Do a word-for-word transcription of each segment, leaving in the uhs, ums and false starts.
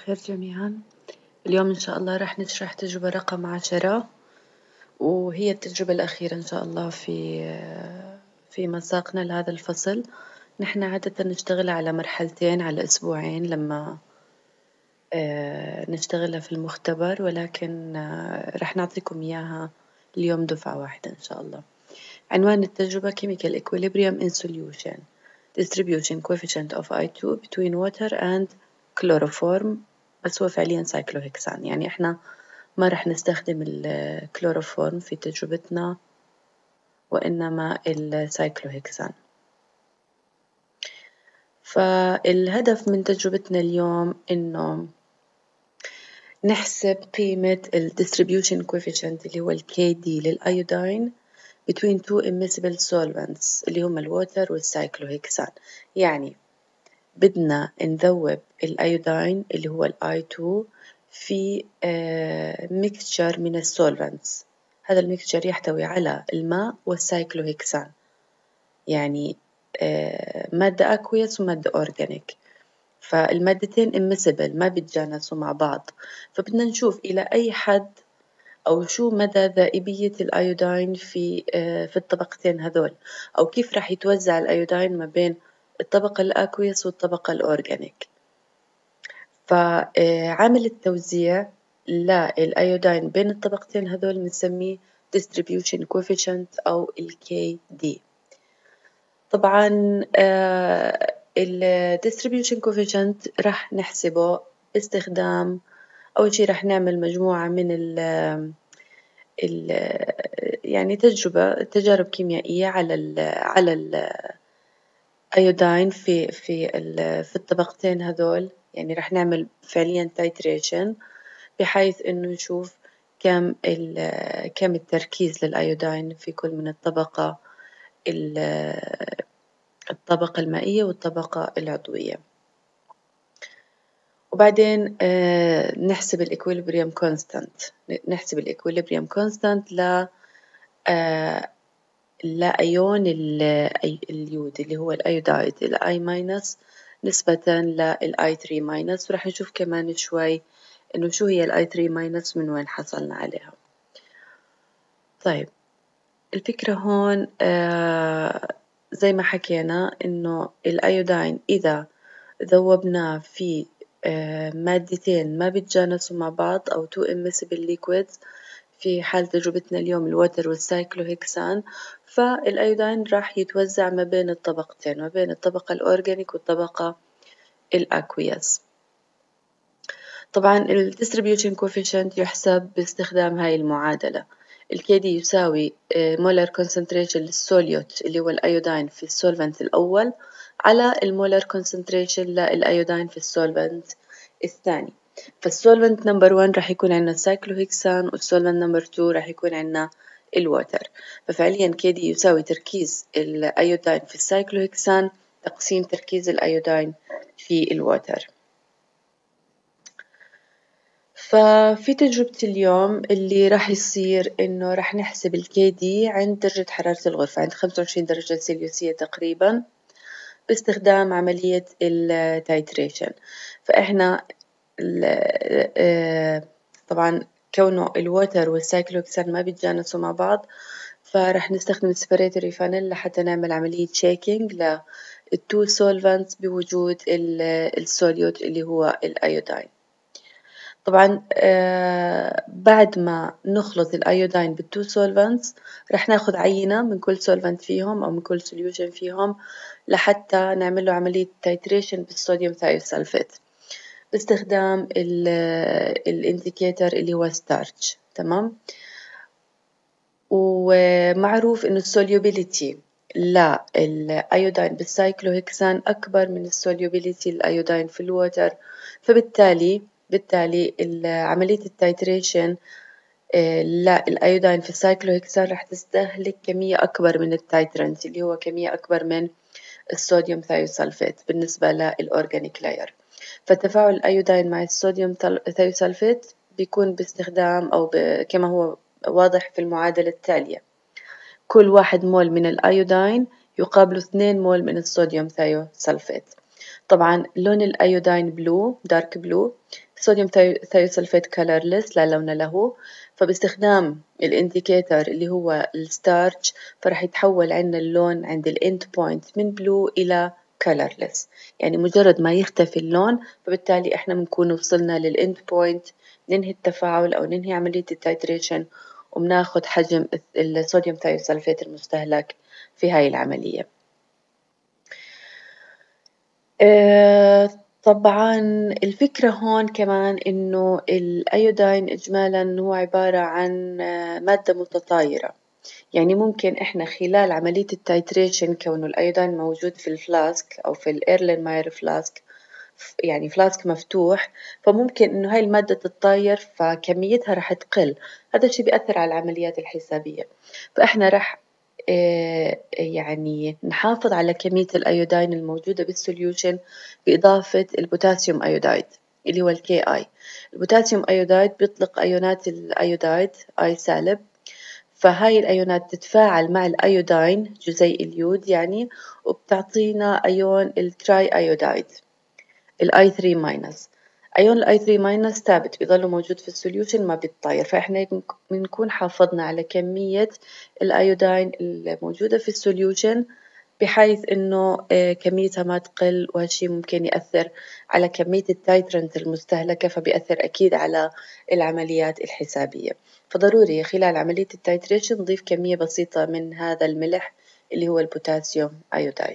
خير جميعا. اليوم إن شاء الله راح نشرح تجربة رقم عشرة، وهي التجربة الأخيرة إن شاء الله في في مساقنا لهذا الفصل. نحن عادة نشتغل على مرحلتين على أسبوعين لما نشتغلها في المختبر، ولكن راح نعطيكم إياها اليوم دفعة واحدة إن شاء الله. عنوان التجربة Chemical Equilibrium in Solution Distribution Coefficient of I two between water and chloroform، بس هو فعليا سايكلوهكسان، يعني إحنا ما رح نستخدم الكلوروفورم في تجربتنا وإنما السايكلوهكسان. فالهدف من تجربتنا اليوم إنه نحسب قيمة ال distribution coefficient اللي هو ال كي دي للأيودين between two immiscible solvents اللي هم الووتر والسايكلوهكسان. يعني بدنا نذوب الأيودين اللي هو ال آي تو في ميكستشر من السولفنتس. هذا الميكستشر يحتوي على الماء والسايكلوهكسان، يعني مادة أكويس ومادة أورجانيك، فالمادتين immiscible ما بيتجانسوا مع بعض. فبدنا نشوف إلى أي حد أو شو مدى ذائبية الأيودين في في الطبقتين هذول، أو كيف راح يتوزع الأيودين ما بين الطبقة الأكويس والطبقة الأورجانيك. فعامل التوزيع للأيودين بين الطبقتين هذول نسميه distribution coefficient أو ال كي دي. طبعا ال distribution coefficient راح نحسبه باستخدام، أول شيء راح نعمل مجموعة من ال ال يعني تجربة تجارب كيميائية على ال على الأيودين في في ال في الطبقتين هذول. يعني راح نعمل فعليا تايتريشن بحيث إنه نشوف كم ال كم التركيز للأيودين في كل من الطبقة الطبقة المائية والطبقة العضوية. وبعدين آه نحسب الإكويليبريم كونستانت، نحسب الإكويليبريم كونستانت ل آه لأيون اليود اللي هو الأيودايد الأي ماينس نسبة للأي ثري ماينس، وراح نشوف كمان شوي إنه شو هي الأي ثري ماينس من وين حصلنا عليها. طيب الفكرة هون آه زي ما حكينا إنه الأيودين إذا ذوبناه في آه مادتين ما بيتجانسوا مع بعض أو two immiscible liquids، في حال تجربتنا اليوم الوتر والسايكلوهكسان، فالأيودين راح يتوزع ما بين الطبقتين، ما بين الطبقة الأورجانيك والطبقة الأكويس. طبعا ال distribution coefficient يحسب باستخدام هاي المعادلة. ال كي دي يساوي molar concentration للسوليوت اللي هو الأيودين في السولفنت الأول على المولر concentration للأيودين في السولفنت الثاني. فالسولفنت نمبر واحد راح يكون عندنا السايكلوهكسان، والسولفنت نمبر اثنين راح يكون عندنا الوتر. ففعليا كي دي يساوي تركيز الأيودين في السايكلوهكسان تقسيم تركيز الأيودين في الوتر. ففي تجربة اليوم اللي راح يصير إنه راح نحسب الكي دي عند درجة حرارة الغرفة عند خمسة وعشرين درجة سلسيوسية تقريبا باستخدام عملية التايتريشن. فإحنا طبعا كونه الوتر والسايكلوهكسان ما بيتجانسوا مع بعض، فراح نستخدم السبريتوري فانيل لحتى نعمل عملية شيكينج للتو سولفنتس بوجود السوليوت اللي هو الأيودين. طبعا آه بعد ما نخلط الأيودين بالتو سولفنتس راح ناخذ عينة من كل سولفنت فيهم أو من كل سوليوشن فيهم لحتى نعمل له عملية تايتريشن بالصوديوم ثايوسلفيت باستخدام الانديكيتر اللي هو ستارتش. تمام. ومعروف إنه السوليوبيليتي لا الأيودين بالسايكلوهكسان أكبر من السوليوبيليتي الأيودين في الوتر، فبالتالي بالتالي عملية التايتريشن لا الأيودين في السايكلوهكسان راح تستهلك كمية أكبر من التايترنت اللي هو كمية أكبر من الصوديوم ثايوسلفيت بالنسبة للأورجانيك لاير. فتفاعل الأيودين مع الصوديوم ثايوسلفيت بيكون باستخدام أو كما هو واضح في المعادلة التالية: كل واحد مول من الأيودين يقابل اثنين مول من الصوديوم ثايوسلفيت. طبعا لون الأيودين بلو دارك بلو. صوديوم ثيوسلفيت كلرلس لا لون له، فباستخدام الانديكيتر اللي هو الستارش فراح يتحول عندنا اللون عند الاند بوينت من بلو إلى كلرلس، يعني مجرد ما يختفي اللون فبالتالي احنا بنكون وصلنا للاند بوينت، ننهي التفاعل أو ننهي عملية التايتريشن وبناخد حجم الصوديوم ثيوسلفيت المستهلك في هاي العملية. أه طبعا الفكرة هون كمان إنه الأيودين إجمالا هو عبارة عن مادة متطايرة، يعني ممكن إحنا خلال عملية التايتريشن كونه الأيودين موجود في الفلاسك أو في الإيرلينماير فلاسك، يعني فلاسك مفتوح، فممكن إنه هاي المادة تتطاير فكميتها راح تقل، هذا الشيء بيأثر على العمليات الحسابية. فإحنا راح يعني نحافظ على كمية الأيودين الموجودة بالسوليوشن بإضافة البوتاسيوم أيودايد اللي هو الكي آي. البوتاسيوم أيودايد بيطلق أيونات الأيودايد آي سالب، فهاي الأيونات تتفاعل مع الأيودين جزيء اليود يعني، وبتعطينا أيون التراي أيودايد الاي ثلاثة ماينس. أيون الاي ثلاثة ماينس ثابت بيظل موجود في السوليوشن ما بيتطاير، فإحنا بنكون حافظنا على كمية الأيودين الموجودة في السوليوشن بحيث إنه كميتها ما تقل، وهالشي ممكن يأثر على كمية التايترنت المستهلكة، فبيأثر أكيد على العمليات الحسابية. فضروري خلال عملية التايتريشن نضيف كمية بسيطة من هذا الملح اللي هو البوتاسيوم أيودايد.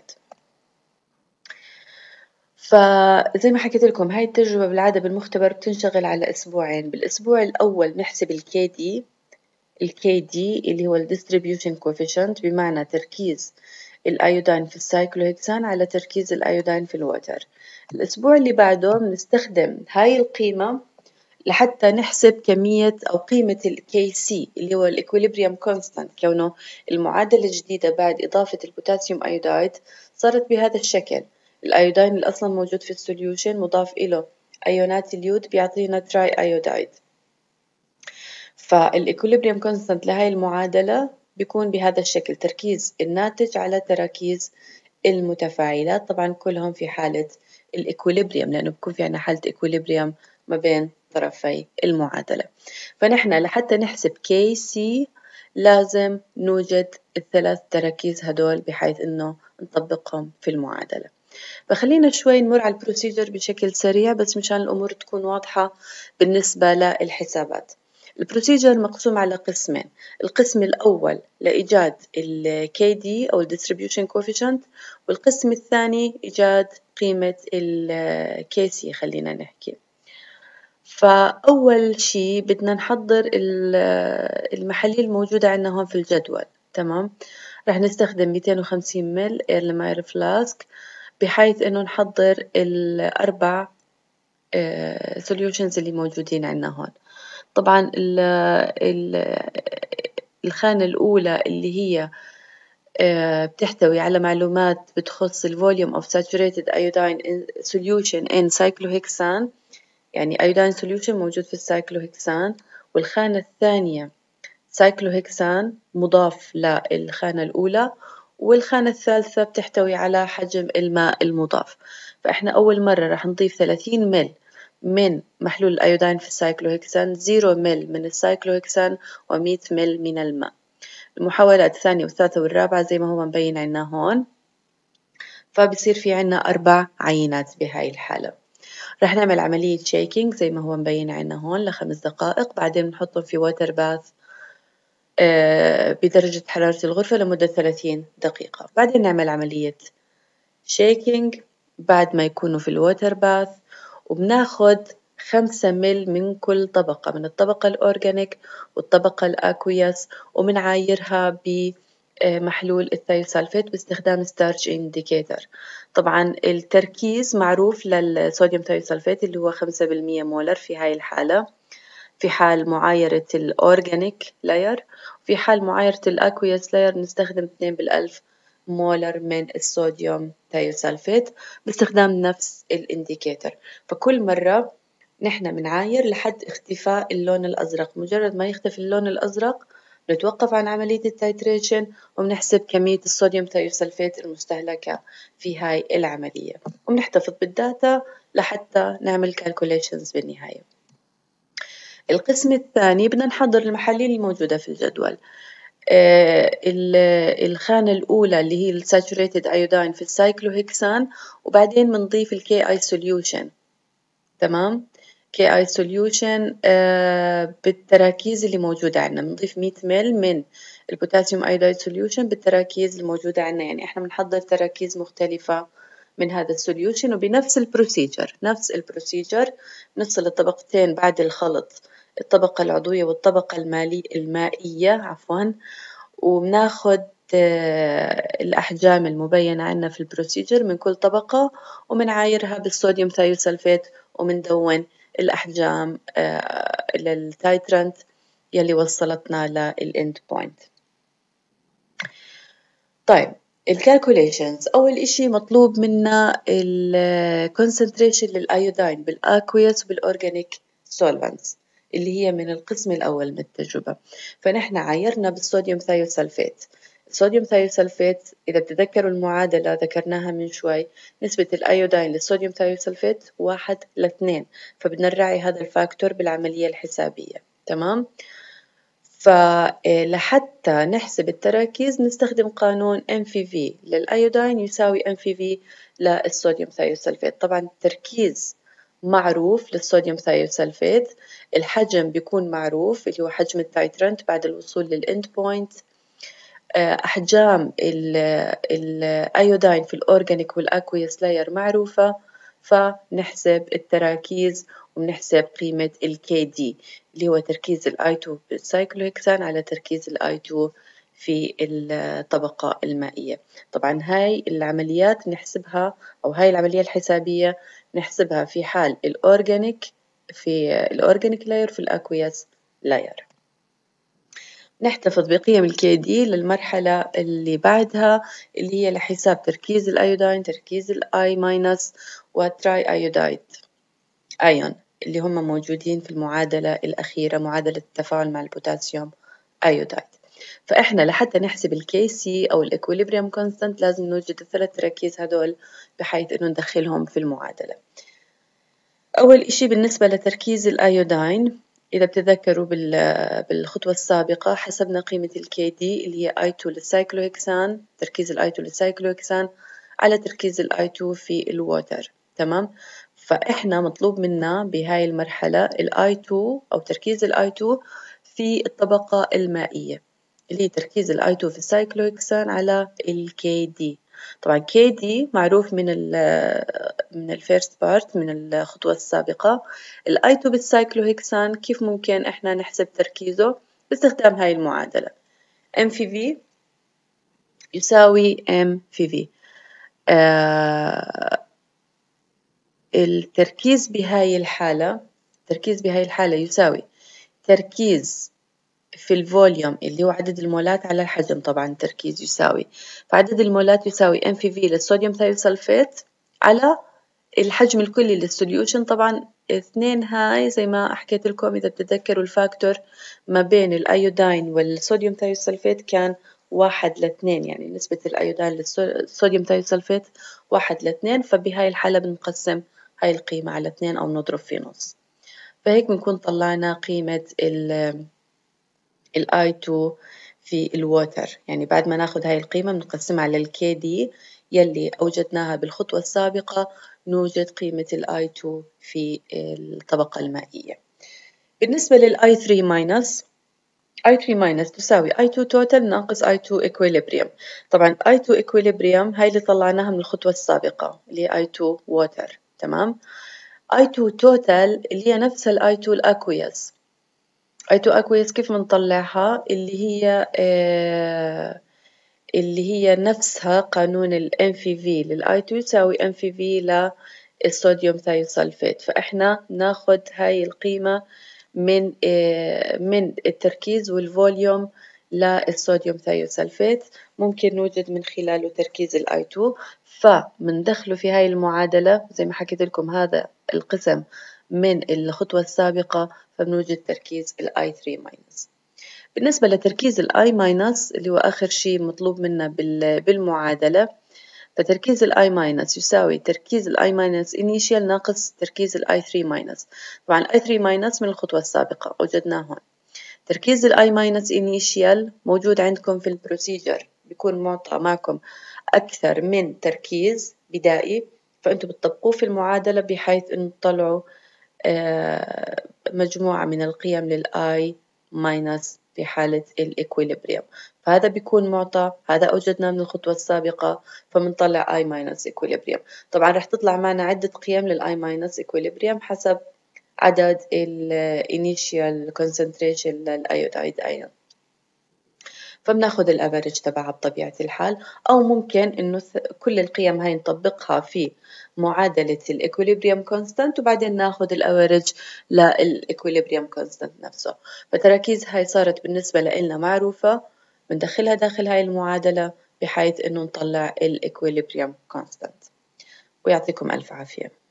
فزي ما حكيت لكم هاي التجربة بالعادة بالمختبر بتنشغل على أسبوعين. بالأسبوع الأول نحسب الكي دي، الكي دي اللي هو الديستريبيوشن كوفيشنت، بمعنى تركيز الأيودين في السايكلوهكسان على تركيز الأيودين في الوتر. الأسبوع اللي بعده بنستخدم هاي القيمة لحتى نحسب كمية أو قيمة الكي سي اللي هو الإكوليبريم كونستانت، كونه المعادلة الجديدة بعد إضافة البوتاسيوم أيودايد صارت بهذا الشكل. الأيودين اللي أصلا موجود في السوليوشن مضاف إله أيونات اليود بيعطينا تراي أيودايد، فالإكوليبريم كونستانت لهاي المعادلة بيكون بهذا الشكل، تركيز الناتج على تراكيز المتفاعلات، طبعا كلهم في حالة الإكوليبريم لأنه بيكون في عنا حالة إكوليبريم ما بين طرفي المعادلة. فنحن لحتى نحسب كي سي لازم نوجد الثلاث تراكيز هدول بحيث إنه نطبقهم في المعادلة. فخلينا شوي نمر على البروسيجر بشكل سريع بس مشان الأمور تكون واضحة بالنسبة للحسابات. البروسيجر مقسوم على قسمين، القسم الأول لإيجاد ال كي دي أو ال Distribution Coefficient، والقسم الثاني إيجاد قيمة ال كي سي خلينا نحكي. فأول شي بدنا نحضر المحاليل الموجودة عندنا هون في الجدول، تمام؟ رح نستخدم مئتين وخمسين مل إيرلماير فلاسك بحيث إنه نحضر الأربع solutions اللي موجودين عندنا هون. طبعا ال ال الخانة الأولى اللي هي بتحتوي على معلومات بتخص ال volume of saturated iodine in solution in cyclohexane، يعني iodine solution موجود في السايكلوهكسان. والخانة الثانية سايكلوهكسان مضاف للخانة الأولى، والخانة الثالثة بتحتوي على حجم الماء المضاف. فإحنا أول مرة راح نضيف ثلاثين مل من محلول الأيودين في السايكلوهكسان، زيرو مل من السايكلوهكسان، ومئة مل من الماء. المحاولات الثانية والثالثة والرابعة زي ما هو مبين عنا هون، فبصير في عنا أربع عينات بهاي الحالة. رح نعمل عملية شيكينج زي ما هو مبين عنا هون لخمس دقائق، بعدين بنحطهم في ووتر باث بدرجة حرارة الغرفة لمدة ثلاثين دقيقة. بعدين نعمل عملية شيكينج بعد ما يكونوا في الووتر باث، وبناخد خمسة مل من كل طبقة، من الطبقة الأورجانيك والطبقة الأكوياس، ومنعايرها بمحلول الثيوسلفيت باستخدام ستارش إنديكيتر. طبعا التركيز معروف للصوديوم ثيوسلفيت اللي هو خمسة بالمية مولر في هاي الحالة في حال معايرة الأورجانيك لاير، في حال معايرة الأكوياس لاير نستخدم اثنين بالألف مولر من الصوديوم ثيوسلفيت باستخدام نفس الانديكيتر. فكل مرة نحن بنعاير لحد اختفاء اللون الأزرق، مجرد ما يختفي اللون الأزرق بنتوقف عن عملية التايتريشن وبنحسب كمية الصوديوم ثيوسلفيت المستهلكة في هاي العملية، وبنحتفظ بالداتا لحتى نعمل calculations بالنهاية. القسم الثاني بدنا نحضر المحاليل الموجودة في الجدول. آه الخانة الأولى اللي هي الساتوريتد أيودين في السايكلوهكسان، وبعدين بنضيف الكي اي سوليوشن. تمام، كي اي سوليوشن آه بالتراكيز اللي موجودة عندنا، بنضيف مية مل من البوتاسيوم ايودايد سوليوشن بالتراكيز الموجودة عندنا، يعني احنا بنحضر تراكيز مختلفة من هذا السوليوشن، وبنفس البروسيجر نفس البروسيجر نفصل الطبقتين بعد الخلط، الطبقة العضوية والطبقة المالي المائية عفوا، وبناخد آه الأحجام المبينة عندنا في البروسيجر من كل طبقة، ومنعايرها بالصوديوم ثيوسلفيت، ومندون الأحجام آه للتايترنت يلي وصلتنا للإند بوينت. طيب الكالكوليشنز، أول إشي مطلوب منا الكونسنتريشن للأيودين بالأكويس وبالأورجانيك سولفنتس اللي هي من القسم الأول من التجربة. فنحن عايرنا بالصوديوم ثيوسلفيت. الصوديوم ثيوسلفيت إذا بتذكروا المعادلة ذكرناها من شوي، نسبة الأيودين للصوديوم ثيوسلفيت واحد لاثنين، فبدنا نراعي هذا الفاكتور بالعملية الحسابية. تمام، فلحتى نحسب التراكيز نستخدم قانون إم في في للأيودين يساوي إم في في للصوديوم ثيوسلفيت. طبعا التركيز معروف للصوديوم ثيوسلفيت، الحجم بيكون معروف اللي هو حجم التايترنت بعد الوصول للإند بوينت، أحجام الأيودين في الأورجانيك والأكويس لاير معروفة، فنحسب التراكيز وبنحسب قيمة ال كي دي اللي هو تركيز ال آي تو بالسايكلوهكسان على تركيز ال آي تو في الطبقة المائية. طبعا هاي العمليات نحسبها، أو هاي العملية الحسابية نحسبها في حال الأورجانيك في الأورجانيك لاير في الأكويس لاير. نحتفظ بقيم الكي دي للمرحلة اللي بعدها اللي هي لحساب تركيز الأيودين، تركيز الآي ماينس والتراي أيودايد أيون اللي هم موجودين في المعادلة الأخيرة، معادلة التفاعل مع البوتاسيوم أيودايد. فإحنا لحتى نحسب الكي سي أو الإكويليبريم كونستانت لازم نوجد الثلاث تراكيز هدول بحيث إنه ندخلهم في المعادلة. أول إشي بالنسبة لتركيز الأيودين، إذا بتذكروا بالخطوة السابقة حسبنا قيمة الكي دي اللي هي آي تو للسايكلوهكسان، تركيز الآي تو للسايكلوهكسان على تركيز الآي تو في الووتر. تمام، فإحنا مطلوب منا بهاي المرحلة الآي تو أو تركيز الآي تو في الطبقة المائية اللي هي تركيز الآي تو في السايكلوهكسان على الكي دي. طبعا كي دي معروف من ال من الفيرست بارت من الخطوة السابقة. الآي تو بالسايكلوهكسان كيف ممكن إحنا نحسب تركيزه؟ باستخدام هاي المعادلة إم في في يساوي إم في في. آه التركيز بهاي الحالة التركيز بهاي الحالة يساوي تركيز في الفوليوم اللي هو عدد المولات على الحجم. طبعا التركيز يساوي، فعدد المولات يساوي إم في في للصوديوم ثيوسلفيت على الحجم الكلي للسوليوشن. طبعا اثنين هاي زي ما حكيت لكم إذا بتتذكروا الفاكتور ما بين الأيودين والصوديوم ثيوسلفيت كان واحد لاثنين، يعني نسبة الأيودين للصوديوم ثيوسلفيت واحد لاثنين، فبهاي الحالة بنقسم هاي القيمة على اثنين أو نضرب في نص، فهيك بنكون طلعنا قيمة ال الآي تو في الووتر. يعني بعد ما ناخد هاي القيمة بنقسمها على الكي دي يلي أوجدناها بالخطوة السابقة، نوجد قيمة الآي تو في الطبقة المائية. بالنسبة للآي ثري ماينس، آي ثري ماينس تساوي آي تو توتال ناقص آي تو equilibrium. طبعا آي تو equilibrium هاي اللي طلعناها من الخطوة السابقة اللي هي آي تو water. تمام، آي تو توتال اللي هي نفسها الآي تو الأكويس. آي تو أكويس كيف بنطلعها؟ اللي هي آه اللي هي نفسها قانون ال إم في في للآي تو يساوي إم في في للصوديوم ثيوسلفيت. فإحنا ناخد هاي القيمة من آه من التركيز والفوليوم للصوديوم ثيوسلفيت، ممكن نوجد من خلاله تركيز الآي تو، فمندخله في هاي المعادلة زي ما حكيت لكم هذا القسم من الخطوة السابقة، فبنوجد تركيز ال آي ثري ماينس. بالنسبة لتركيز الآي ماينس اللي هو آخر شيء مطلوب منا بالمعادلة، فتركيز الآي ماينس يساوي تركيز الآي ماينس إنيشيال ناقص تركيز الآي ثري ماينس. طبعا الآي ثري ماينس من الخطوة السابقة وجدناه هون. تركيز الآي ماينس إنيشيال موجود عندكم في البروسيجر، بيكون معطى معكم أكثر من تركيز بدائي، فأنتم بتطبقوه في المعادلة بحيث أن تطلعوا مجموعة من القيم للآي ماينس في حالة الإكويليبريم. فهذا بيكون معطى، هذا أوجدناه من الخطوة السابقة، فبنطلع آي ماينس إكويليبريم. طبعا رح تطلع معنا عدة قيم للآي ماينس إكويليبريم حسب عدد الانيشيال concentration للأيودايد أيون. فبناخذ الافريج تبعها بطبيعة الحال، أو ممكن إنه كل القيم هاي نطبقها في معادلة الإكوليبريم كونستانت وبعدين ناخذ الافريج للإكوليبريم كونستانت نفسه. فتراكيز هاي صارت بالنسبة لنا معروفة، بندخلها داخل هاي المعادلة بحيث إنه نطلع الإكوليبريم كونستانت. ويعطيكم ألف عافية.